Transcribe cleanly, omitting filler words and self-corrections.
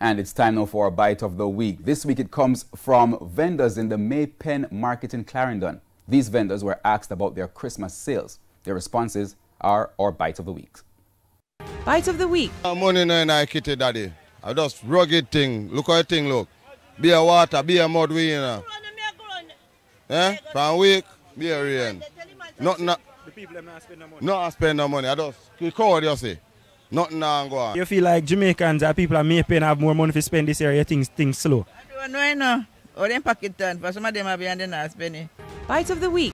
And it's time now for a bite of the week. This week it comes from vendors in the May Pen Market in Clarendon. These vendors were asked about their Christmas sales. Their responses are our bite of the week. Bite of the week. Money no in I kitty daddy. I just rugged thing. Look how the thing look. Beer water, beer mud we you know. Eh? From week, beer rain. Nothing. The people them not spend no money. Not spend no money. I just record you see. Nothing now go on. You feel like Jamaicans or people at May Pen have more money to spend this year, you think things slow? I don't know. Or them pocket turn, for some of them are behind the not spending. Bite of the week.